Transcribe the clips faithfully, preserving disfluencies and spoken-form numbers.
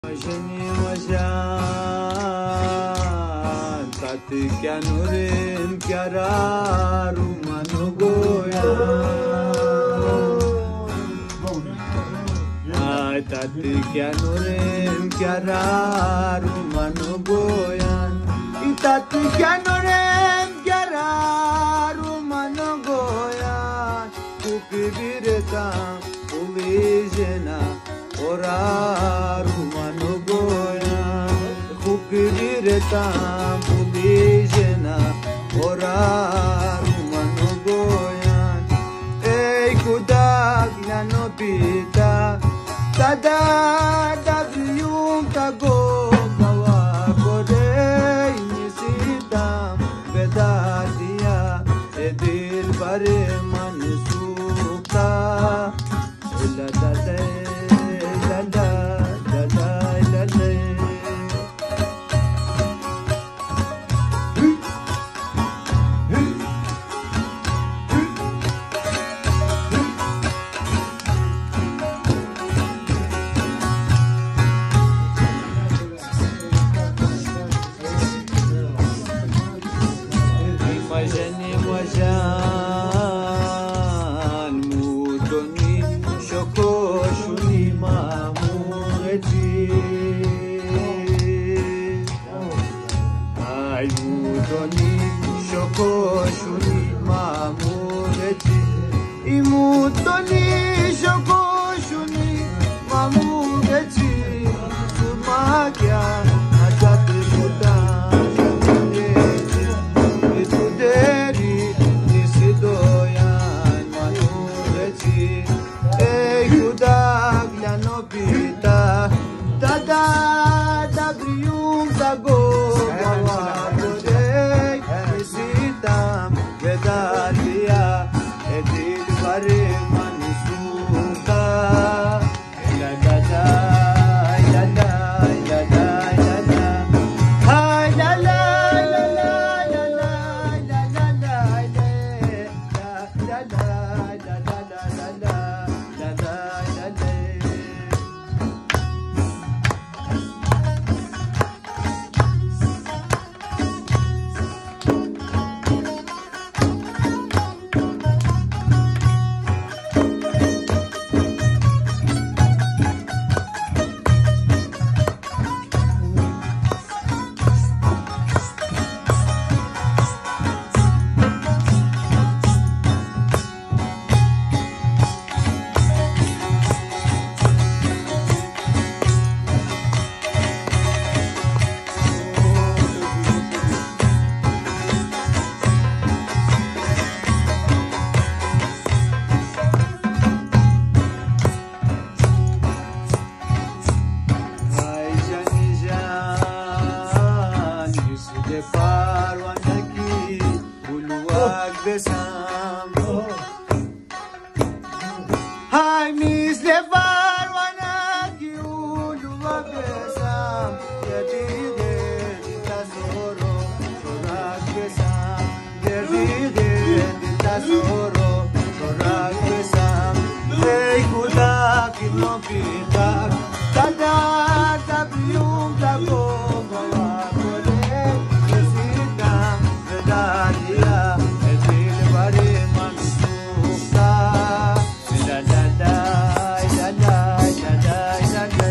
Majeni majan tati kyanurim kyararu manugoya ay tati kyanurim kyararu manugoya tati kyanurim kyararu manugoya kupibireta ulijena oraru manugoya kupibireta ulijena oraru manugoya ei kudak nanopita tada davyum tago bawa kodei nisitam bedadia edil bare mansukta la la la la la la la la Majeni majan mutoni shokoshuni mamureti ay mutoni shokoshuni mamureti imutoni shokoshuni mamureti sumakya ajate muta Tada dabrium tago bawa kodei isitam bedalia edil bare mansuka la la la la la la la la la hay la la la la la la la la la la la Hai mis levar wanaki uluwa besam yadide tasoro sorak besam yadide tasoro sorak besam ei kudak no pitak tada tabium tago bawa kole nesita bedalia edil bare mansukta la la la la la la la la la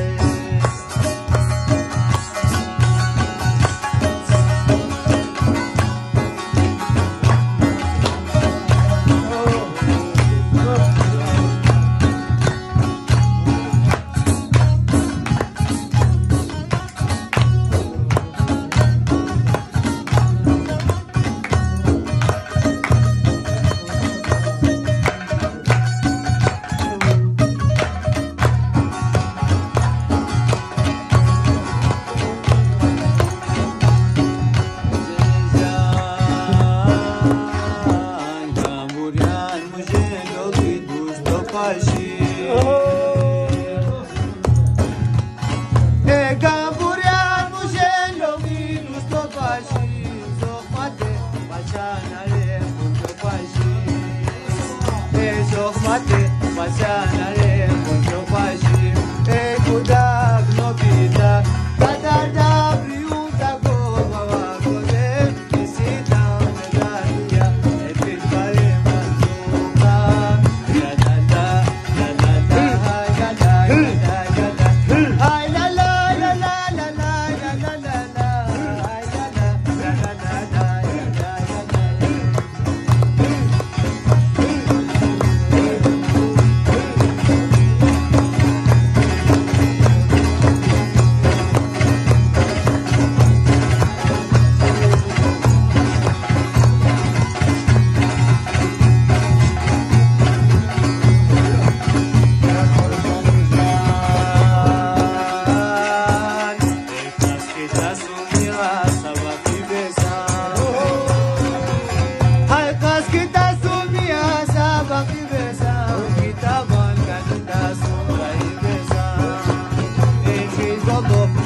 mate, pasana le, mucho pashi, e kudak no pita.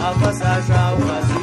አፈሳሻው